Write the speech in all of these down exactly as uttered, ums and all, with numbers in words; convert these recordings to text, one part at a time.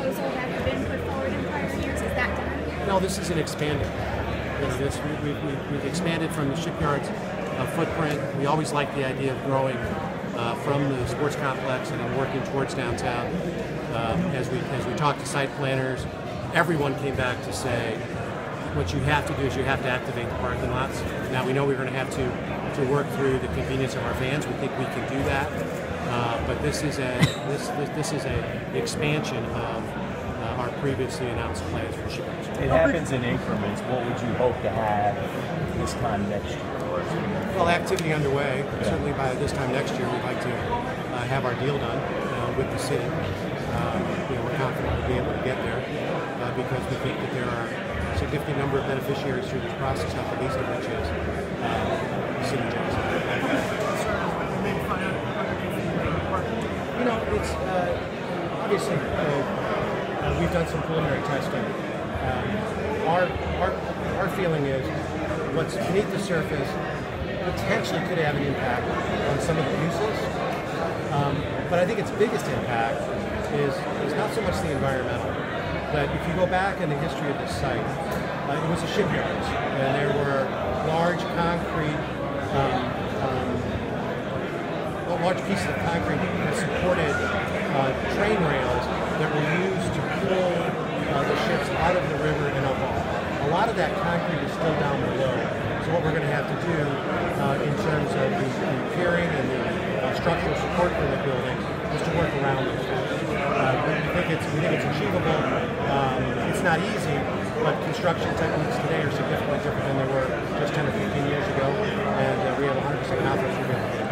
proposal that had been put forward in prior years? Is that done? No, this is an expanded. You know, this, we, we, we've expanded from the shipyard's uh, footprint. We always liked the idea of growing uh, from the sports complex and then working towards downtown. Um, as we as we talked to site planners, everyone came back to say, what you have to do is you have to activate the parking lots. Now we know we're going to have to to work through the convenience of our fans. We think we can do that, uh, but this is a this this, this is a expansion of uh, our previously announced plans for shipyards. It happens in increments. What would you hope to have this time next year? Well, activity underway. Yeah. Certainly by this time next year, we'd like to uh, have our deal done uh, with the city. Um, you know, we're confident we'll be able to get there uh, because we think that there are a significant number of beneficiaries through this process, not the least of which is uh, the city of Jackson. You know, it's uh, obviously uh, uh, we've done some preliminary testing. Um, our, our, our feeling is what's beneath the surface potentially could have an impact on some of the uses, um, but I think its biggest impact is, is not so much the environmental, but if you go back in the history of this site, uh, it was a shipyard, and there were large concrete, um, um, well, large pieces of concrete that supported uh, train rails that were used to pull uh, the ships out of the river and up. A lot of that concrete is still down below. So what we're going to have to do uh, in terms of the, the piering and the uh, structural support for the building is to work around those things. Uh, we think it's we think it's achievable. Um, it's not easy, but construction techniques today are significantly different than they were just ten or fifteen years ago, and uh, we have one hundred percent confidence we'll be able to do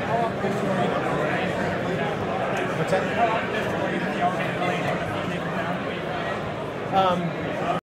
it. What's that? Um,